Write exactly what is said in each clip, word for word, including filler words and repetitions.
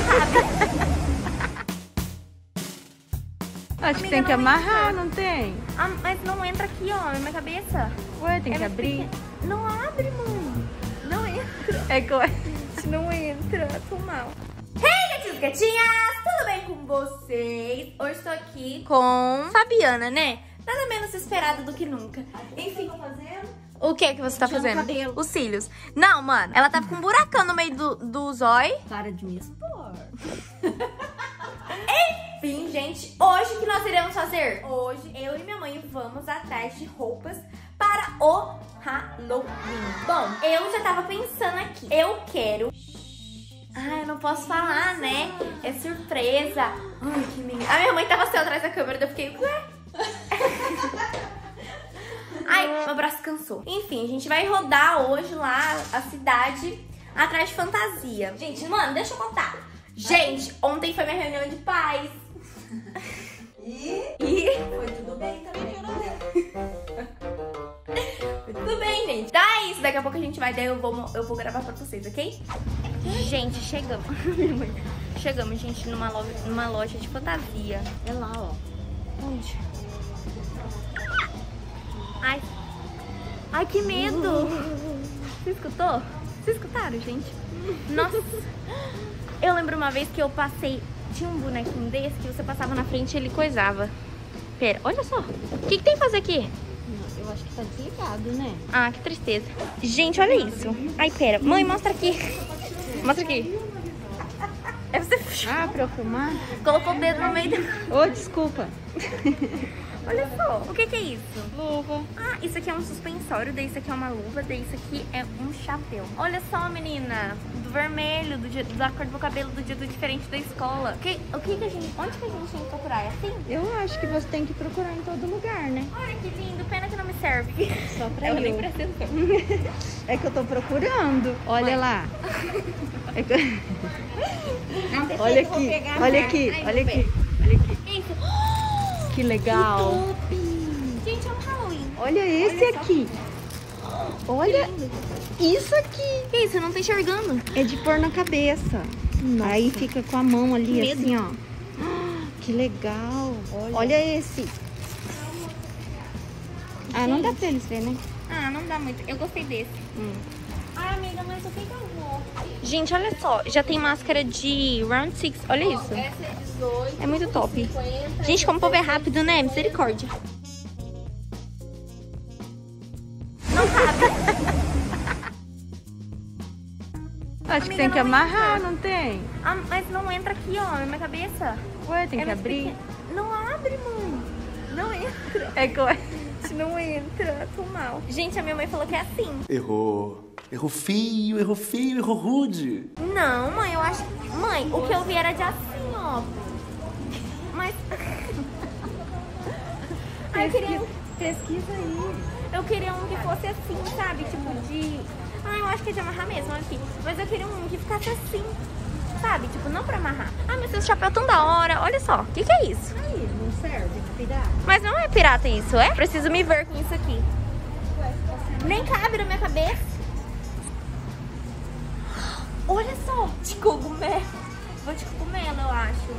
Acho que tem que amarrar, não tem? Ah, mas não entra aqui, ó, na minha cabeça. Ué, tem É que muito abrir? pequeno. Não abre, mãe. Não entra. É que... Não entra. Tô mal. Hey, gatinhos e gatinhas! Tudo bem com vocês? Hoje estou aqui com Fabiana, né? Nada menos esperada do que nunca. Enfim, o que que você tá fazendo? Cabelo. Os cílios. Não, mano, ela tá com um buracão no meio do, do zóio. Para de me expor. Enfim, gente, hoje o que nós iremos fazer? Hoje, eu e minha mãe vamos atrás de roupas para o Halloween. Bom, eu já tava pensando aqui. Eu quero... Ah, eu não posso falar, né? É surpresa. Ai, que medo. A minha mãe tava assim atrás da câmera, daí eu fiquei... Ué? Ai, meu braço cansou. Enfim, a gente vai rodar hoje lá a cidade atrás de fantasia. Gente, mano, deixa eu contar. Gente, ontem foi minha reunião de pais. E? E... Foi tudo bem também, né? Tudo bem, gente. Então é isso. Daqui a pouco a gente vai, daí eu vou, eu vou gravar pra vocês, ok? Gente, chegamos. Chegamos, gente, numa loja, numa loja de fantasia. É lá, ó. Onde? Ai. Ai, que medo. Você escutou? Vocês escutaram, gente? Nossa. Eu lembro uma vez que eu passei... Tinha um bonequinho desse que você passava na frente e ele coisava. Pera, olha só. O que, que tem que fazer aqui? Eu acho que tá desligado, né? Ah, que tristeza. Gente, olha isso. Ai, pera. Mãe, mostra aqui. Mostra aqui. É você... Ah, pra eu filmar? Colocou o dedo no meio do... Ô, oh, desculpa. Olha só. O que que é isso? Luva. Ah, isso aqui é um suspensório, daí isso aqui é uma luva, daí isso aqui é um chapéu. Olha só, menina, do vermelho, do dia, da cor do meu cabelo, do dia do diferente da escola. O que, o que que a gente, onde que a gente tem que procurar? É assim? Eu acho que você tem que procurar em todo lugar, né? Olha que lindo, pena que não me serve. Só pra eu. eu. nem prestei atenção. É que eu tô procurando. Olha Mãe. lá. É que... Não, deixa Olha eu vou aqui, pegar olha a aqui, Ai, olha vou aqui, olha aqui. Isso. Que legal. Gente, é um Halloween. Olha esse Olha só. aqui. Olha isso aqui. Que isso? Eu não tô enxergando. É de pôr na cabeça. Nossa. Aí fica com a mão ali Medo. assim, ó. Ah, que legal. Olha. Olha esse. Ah, não dá pra eles verem, né? Ah, não dá muito. Eu gostei desse. Hum. Ai, amiga, mas o que que eu vou? Gente, olha só. Já tem máscara de Round Six. Olha isso. Essa é dezoito. É muito top. cinquenta, Gente, como o povo é rápido, né? Misericórdia. Não cabe. Acho que Amiga, tem que não amarrar, entra. não tem? Ah, mas não entra aqui, ó, na minha cabeça. Ué, tem É que muito abrir? pequeno. Não abre, mãe. Não entra. É que eu... Gente, não entra. Tô mal. Gente, a minha mãe falou que é assim. Errou. Errou feio, errou feio, errou rude. Não, mãe, eu acho que... Mãe, o que eu vi era de assim, ó. Mas... Ai, eu queria... Pesquisa aí. Eu queria um que fosse assim, sabe? Tipo de... Ah, eu acho que é de amarrar mesmo, olha aqui. Mas eu queria um que ficasse assim, sabe? Tipo, não pra amarrar. Ah, mas esse chapéu tão da hora. Olha só, o que que é isso? Aí, não serve de pirata. Mas não é pirata isso, é? Preciso me ver com isso aqui. Nem cabe na minha cabeça. Olha só, de cogumelo. Vou de cogumelo, eu acho.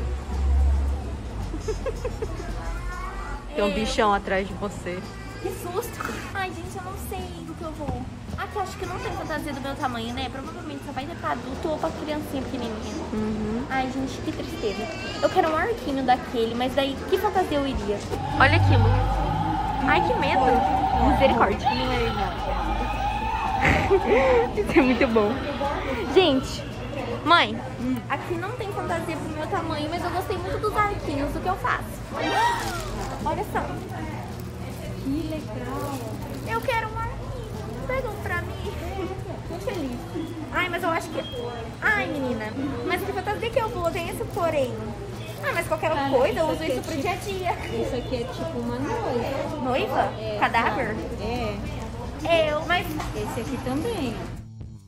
Tem um É. bichão atrás de você. Que susto. Ai, gente, eu não sei do que eu vou. Aqui, acho que não tem fantasia do meu tamanho, né? Provavelmente só vai ter pra adulto ou pra criancinha pequenininha. Uhum. Ai, gente, que tristeza. Eu quero um arquinho daquele, mas daí, que fantasia eu iria? Olha aquilo. Ai, que medo. Misericórdia. Isso é muito bom. Gente, mãe, aqui não tem fantasia pro meu tamanho, mas eu gostei muito dos arquinhos. O que eu faço? Olha só. Que legal. Eu quero um arquinho. Pega um pra mim. Muito feliz. Ai, mas eu acho que... Ai, menina. Mas que fantasia que eu vou? Tem esse porém. Ah, mas qualquer Cara, coisa eu isso uso aqui é isso pro tipo- dia a dia. Isso aqui é tipo uma noiva. Noiva? É, Cadáver? É. Eu, mas... Esse aqui também, ó.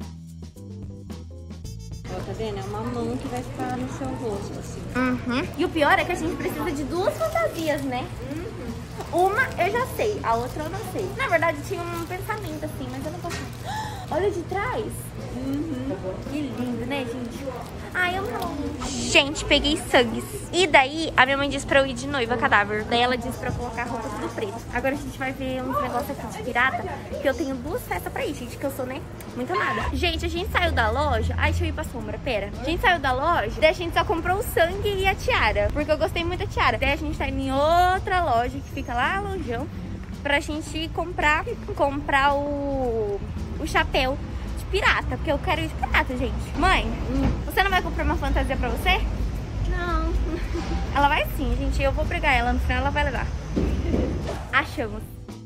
Ó, tá vendo? É uma mão que vai ficar no seu rosto, assim. Uhum. E o pior é que a gente precisa de duas fantasias, né? Uma eu já sei, a outra eu não sei. Na verdade, tinha um pensamento assim, mas eu não posso. Olha de trás. Uhum. Que lindo, né, gente? Ai, eu amo. Gente, peguei sangues. E daí, a minha mãe disse pra eu ir de noiva cadáver. Daí ela disse pra eu colocar roupa tudo preto. Agora a gente vai ver uns negócios aqui de pirata, que eu tenho duas festas pra ir, gente, que eu sou, né, muito amada. Gente, a gente saiu da loja. Ai, deixa eu ir pra sombra, pera. A gente saiu da loja, daí a gente só comprou o sangue e a tiara, porque eu gostei muito da tiara. Daí a gente tá indo em outra loja, que fica lá longeão, pra gente comprar, comprar o, o chapéu de pirata, porque eu quero ir de pirata, gente. Mãe, você não vai comprar uma fantasia pra você? Não. Ela vai sim, gente. Eu vou pegar ela, no final ela vai levar. Achamos.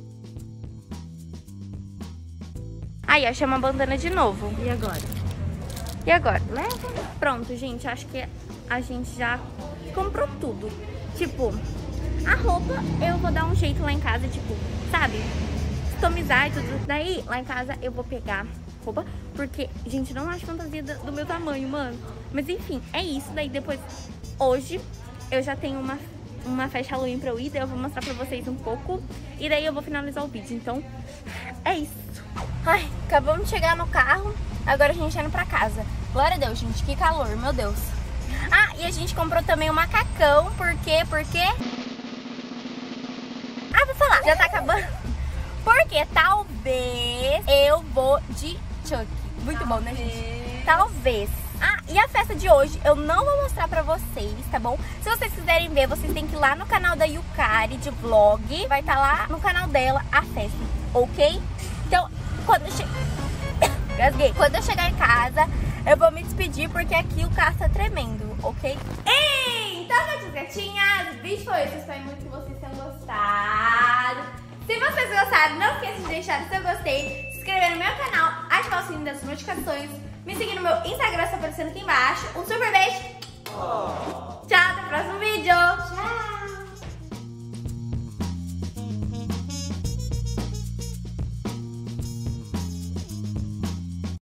Aí, achamos a bandana de novo. E agora? E agora? Leva. Pronto, gente. Acho que a gente já comprou tudo. Tipo, a roupa eu vou dar um jeito lá em casa, tipo, sabe? Customizar e tudo. Daí, lá em casa, eu vou pegar roupa, porque, gente, não acho fantasia do, do meu tamanho, mano. Mas enfim, é isso. Daí depois, hoje, eu já tenho uma, uma festa Halloween pra eu ir. Daí eu vou mostrar pra vocês um pouco. E daí eu vou finalizar o vídeo. Então, é isso. Ai, acabamos de chegar no carro. Agora a gente tá indo pra casa. Glória a Deus, gente, que calor, meu Deus. Ah, e a gente comprou também um macacão. Por quê? Por quê? Ah, vou falar, já tá acabando. Porque talvez eu vou de Chuck. Muito bom, né, gente? Talvez. Ah, e a festa de hoje eu não vou mostrar pra vocês, tá bom? Se vocês quiserem ver, vocês têm que ir lá no canal da Yukari de vlog. Vai estar lá no canal dela a festa, ok? Então, quando eu, che... Gasguei. Quando eu chegar em casa, eu vou me despedir porque aqui o carro tá tremendo, ok? Ei, então, minhas gatinhas, o vídeo foi esse. Eu espero muito que vocês tenham gostado. Se vocês gostaram, não esqueça de deixar o seu gostei, se inscrever no meu canal, ativar o sininho das notificações, me seguir no meu Instagram, está aparecendo aqui embaixo. Um super beijo